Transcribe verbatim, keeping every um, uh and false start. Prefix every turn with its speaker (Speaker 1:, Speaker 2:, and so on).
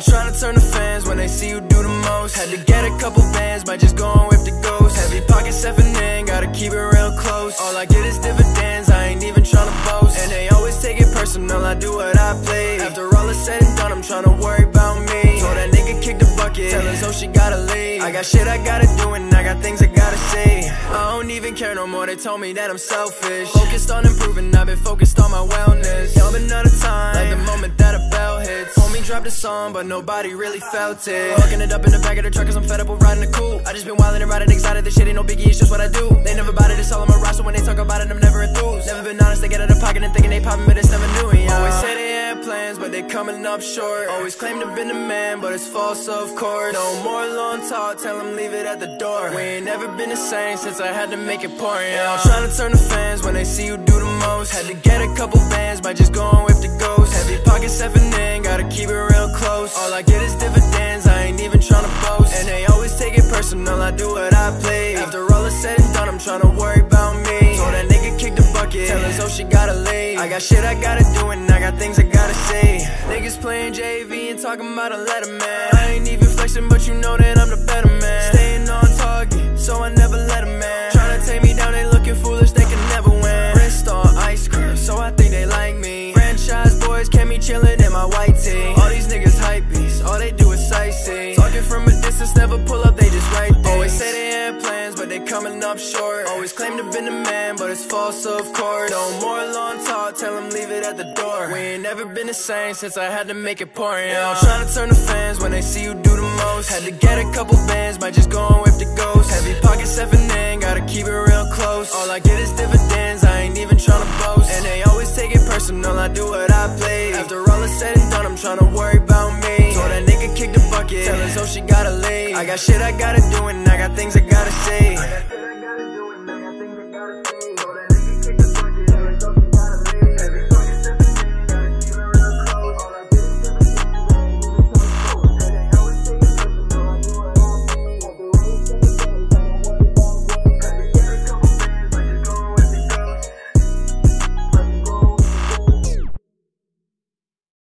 Speaker 1: tryna turn the fans when they see you do the most. Had to get a couple bands, might just go and whip the ghost. Heavy pockets stepping in, gotta keep it real close. All I get is dividends, I ain't even tryna boast. And they always take it personal, I do what I play. After all is said and done, I'm tryna worry about me. Told that nigga kick the bucket, tell her so she gotta leave. I got shit I gotta do and I got things I gotta say. I don't even care no more, they told me that I'm selfish. Focused on improving, I've been focused on my wellness. Y'all been out of time, like the moment that a bell hits. Homie dropped a song, but nobody really felt it. Hooking it up in the back of the truck cause I'm fed up with riding the coupe. I just been wildin' and riding excited, this shit ain't no biggie, it's just what I do. They never bought it, it's all on my roster, when they talk about it, I'm never enthused. Never been honest, they get out of pocket and thinking they poppin', but it's never new. And y'all always say they had plans, but they coming up short. Always claim to been the man, but it's false of course. No more long talk, tell them leave it at the door. We ain't never been the same since I had to make it pouring. Yeah, I'm tryna turn the fans when they see you do the most. Had to get a couple bands, might just go and whip the ghost. Heavy pockets stepping in, gotta keep it real close. All I get is dividends, I ain't even tryna boast. And they always take it personal, I do what I play. After all is said and done, I'm tryna worry about me. Told that nigga kick the bucket, tell her so she gotta leave. I got shit I gotta do and I got things I gotta say. Niggas playing J V and talking about a letter, man. I ain't even flexing, but you know that I'm the better man. Staying on target, so I never let a man. Tryna take me down, they looking foolish, they can never win. Wrist on ice cream, so I think they like me. Franchise boys kept me chillin' in my white tee. All these niggas hype beats, all they do is sightsee. Talking from a distance, never pull up, they just write things. Always say they had plans, but they coming up short. Always claim to been the man, but it's false of course. No more long talk, tell them leave it at the door. We ain't never been the same since I had to make it pouring. Yeah, I'm tryna turn the fans when they see you do the most. Had to get a couple bands, might just go and whip the ghost. Heavy pockets stepping in, gotta keep it real close. All I get is dividends, I ain't even tryna boast. And they always take it personal, I do what I play. After all is said and done, I'm tryna worry about me. Told that nigga kick the bucket, tell her so she gotta leave. I got shit I gotta do and I got things I gotta say.